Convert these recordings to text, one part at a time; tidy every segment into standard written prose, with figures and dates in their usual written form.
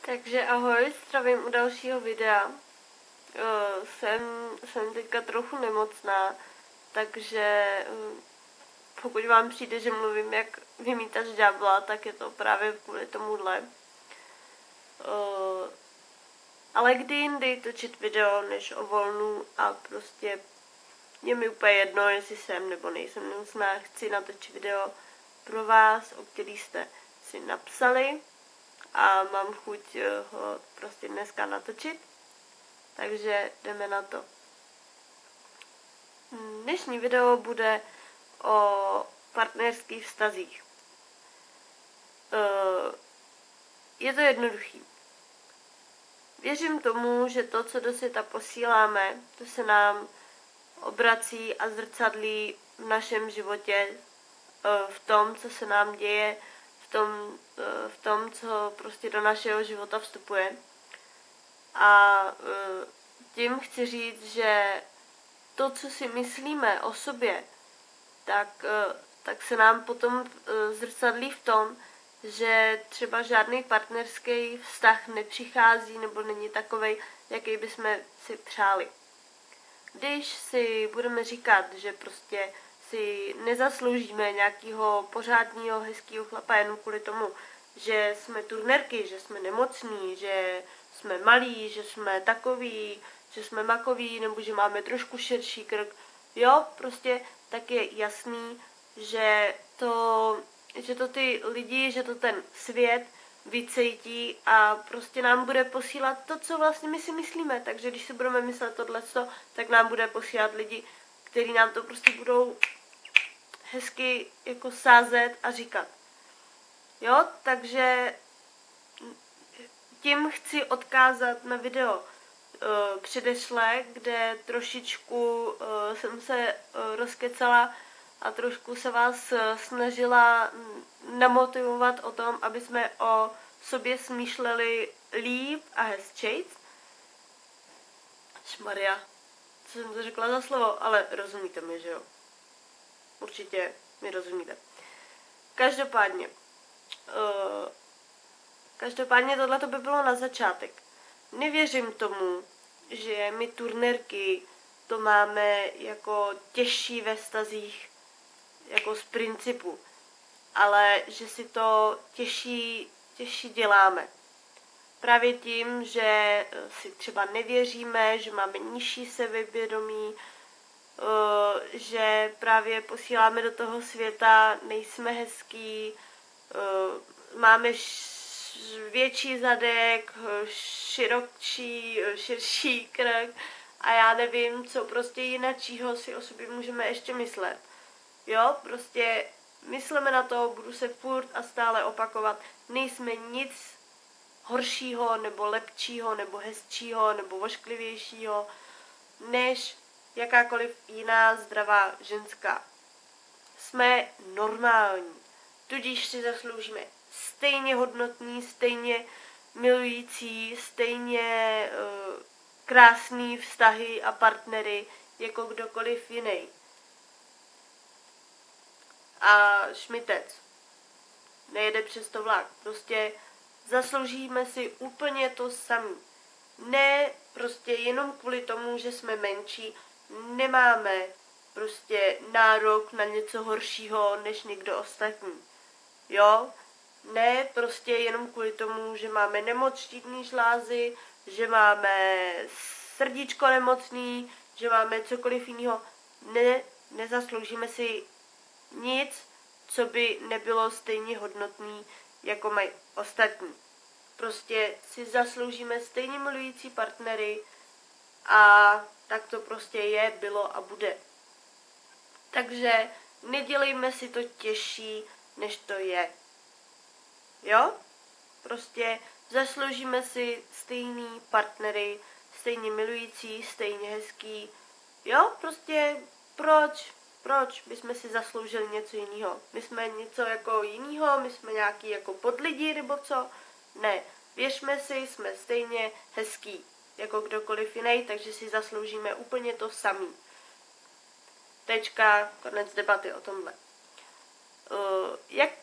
Takže ahoj, zdravím u dalšího videa. Jsem teďka trochu nemocná, takže pokud vám přijde, že mluvím jak vymítač ďábla, tak je to právě kvůli tomuhle. Ale kdy jindy točit video, než o volnu a prostě je mi úplně jedno, jestli jsem nebo nejsem nemocná, chci natočit video pro vás, o který jste si napsali a mám chuť ho prostě dneska natočit. Takže jdeme na to. Dnešní video bude o partnerských vztazích. Je to jednoduchý. Věřím tomu, že to, co do světa posíláme, to se nám obrací a zrcadlí v našem životě, v tom, co se nám děje, v tom, co prostě do našeho života vstupuje. A tím chci říct, že to, co si myslíme o sobě, tak se nám potom zrcadlí v tom, že třeba žádný partnerský vztah nepřichází nebo není takovej, jaký bychom si přáli. Když si budeme říkat, že prostě si nezasloužíme nějakého pořádného, hezkého chlapa jenom kvůli tomu, že jsme turnérky, že jsme nemocní, že jsme malí, že jsme takový, že jsme makoví, nebo že máme trošku širší krk, jo, prostě tak je jasný, že to ty lidi, že to ten svět vycejtí a prostě nám bude posílat to, co vlastně my si myslíme. Takže když si budeme myslet tohleto, tak nám bude posílat lidi, kteří nám to prostě budou hezky jako sázet a říkat. Jo, takže tím chci odkázat na video předešlé, kde trošičku jsem se rozkecala a trošku se vás snažila namotivovat o tom, aby jsme o sobě smýšleli líp a hezčejc. Šmaria, co jsem to řekla za slovo, ale rozumíte mi, že jo? Určitě mi rozumíte. Každopádně tohle by bylo na začátek. Nevěřím tomu, že my turnérky to máme jako těžší ve vztazích, jako z principu, ale že si to těžší děláme. Právě tím, že si třeba nevěříme, že máme nižší sebevědomí, že právě posíláme do toho světa, nejsme hezký, máme větší zadek, širší krk a já nevím, co prostě jinačího si o sobě můžeme ještě myslet. Jo, prostě myslíme na to, budu se furt a stále opakovat, nejsme nic horšího, nebo lepšího, nebo hezčího, nebo vošklivějšího, než jakákoliv jiná zdravá ženská. Jsme normální, tudíž si zasloužíme stejně hodnotný, stejně milující, stejně krásný vztahy a partnery jako kdokoliv jiný. A šmitec nejede přes to vlak. Prostě zasloužíme si úplně to samý. Ne prostě jenom kvůli tomu, že jsme menší, nemáme prostě nárok na něco horšího než někdo ostatní. Jo? Ne prostě jenom kvůli tomu, že máme nemoc štítný žlázy, že máme srdíčko nemocný, že máme cokoliv jiného. Ne, nezasloužíme si nic, co by nebylo stejně hodnotný, jako mají ostatní. Prostě si zasloužíme stejně milující partnery a tak to prostě je, bylo a bude. Takže nedělejme si to těžší, než to je. Jo? Prostě zasloužíme si stejný partnery, stejně milující, stejně hezký. Jo? Prostě proč bychom si zasloužili něco jiného? My jsme něco jako jiného, my jsme nějaký jako podlidi nebo co? Ne, věřme si, jsme stejně hezký jako kdokoliv jiný, takže si zasloužíme úplně to samý. Tečka, konec debaty o tomhle.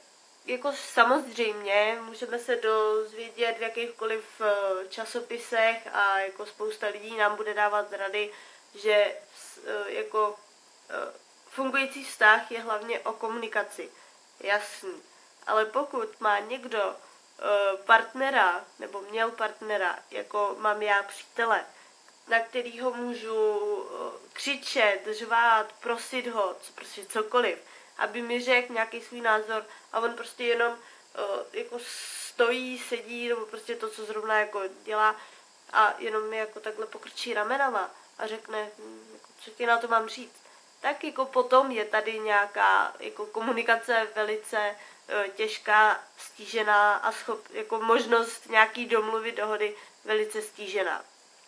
jako samozřejmě můžeme se dozvědět v jakýchkoliv časopisech a jako spousta lidí nám bude dávat rady, že jako fungující vztah je hlavně o komunikaci. Jasný. Ale pokud má někdo partnera, nebo měl partnera, jako mám já přítele, na kterýho můžu křičet, řvát, prosit ho, prostě cokoliv, aby mi řekl nějaký svůj názor a on prostě jenom jako stojí, sedí, nebo prostě to, co zrovna jako dělá a jenom mi jako takhle pokrčí ramenama a řekne, jako, co ti na to mám říct. Tak jako potom je tady nějaká jako komunikace velice těžká, stížená a jako možnost nějaký domluvy, dohody velice stížená.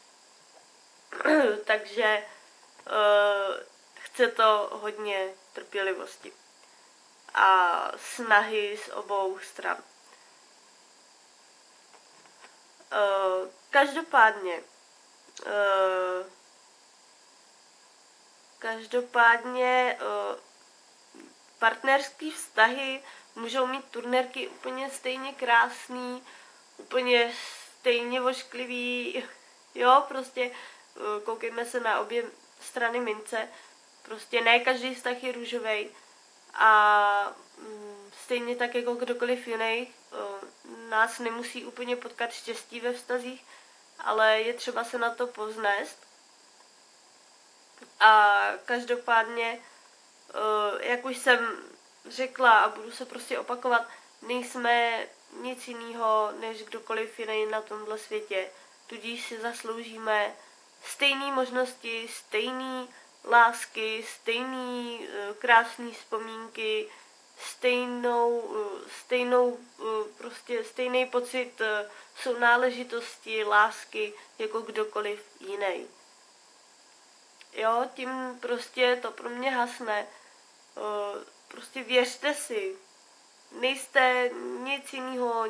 Takže chce to hodně trpělivosti a snahy z obou stran. Každopádně partnerský vztahy můžou mít turnérky úplně stejně krásný, úplně stejně vošklivý, jo, prostě koukejme se na obě strany mince, prostě ne každý vztah je růžovej a stejně tak jako kdokoliv jiný, nás nemusí úplně potkat štěstí ve vztazích, ale je třeba se na to povznést. A každopádně, jak už jsem řekla a budu se prostě opakovat, nejsme nic jiného než kdokoliv jiný na tomhle světě. Tudíž si zasloužíme stejné možnosti, stejné lásky, stejný krásné vzpomínky, stejný pocit sounáležitosti, lásky, jako kdokoliv jiný. Jo, tím prostě to pro mě hasne. Prostě věřte si. Nejste nic jiného,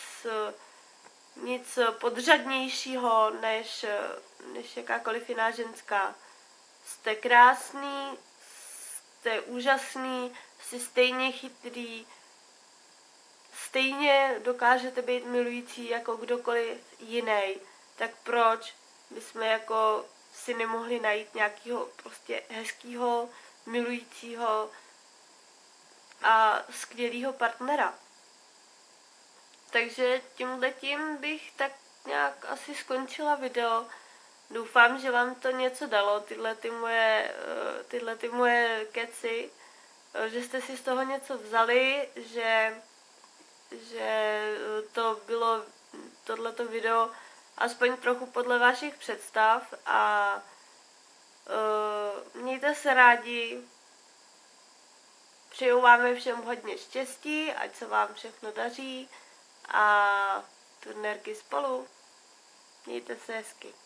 nic podřadnějšího než jakákoliv jiná ženská. Jste krásný, jste úžasný, jste stejně chytrý, stejně dokážete být milující jako kdokoliv jiný. Tak proč bychom jako si nemohli najít nějakého prostě hezkýho, milujícího a skvělýho partnera. Takže tímhletím bych tak nějak asi skončila video. Doufám, že vám to něco dalo, tyhle ty moje keci, že jste si z toho něco vzali, že to bylo tohleto video aspoň trochu podle vašich představ a mějte se rádi, přeju vám všem hodně štěstí, ať se vám všechno daří a turnérky spolu. Mějte se hezky.